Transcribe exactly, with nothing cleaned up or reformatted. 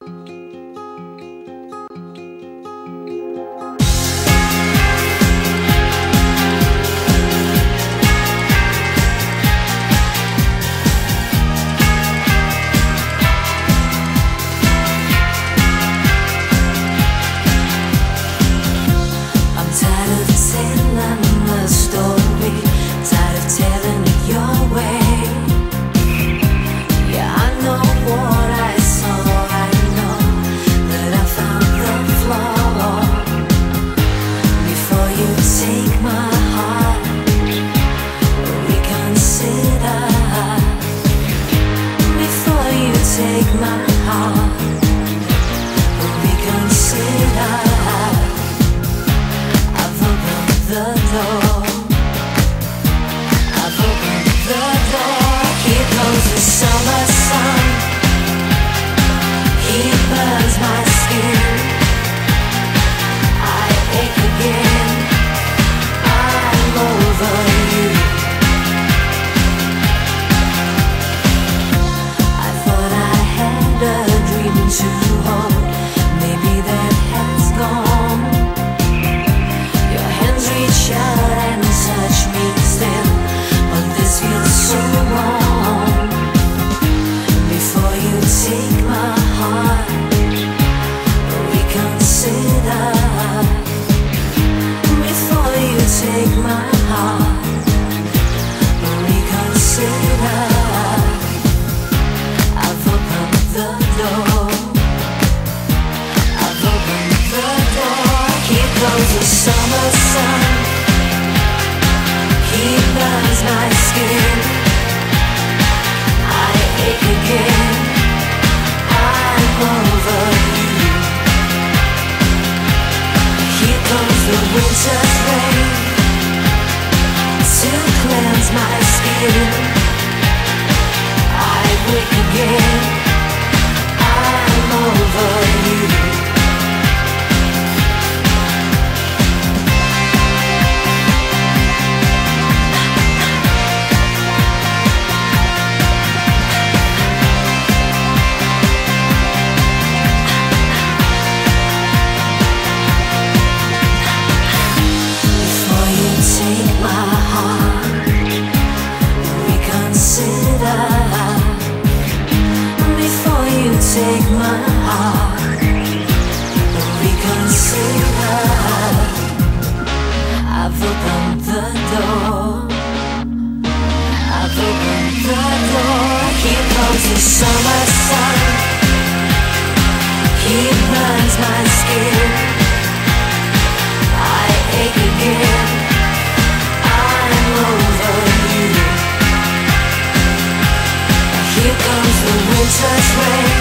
Take my heart, reconsider. I've opened the door. I've opened the door. Here comes the summer sun. He burns my skin. I ache again. I'm over you. To hold, maybe that has gone. Your hands reach out and touch me still, but this feels so wrong. Before you take my heart, reconsider. Before you take my heart, reconsider. I've opened the door. The summer sun, he burns my skin. I ache again. I'm over you. Here comes the winter's rain to cleanse my skin. I wake again. I'm over you. Take my heart, reconsider. I've opened the door. I've opened the door. Here comes the summer sun. He burns my skin. I ache again. I'm over you. Here comes the winter's rain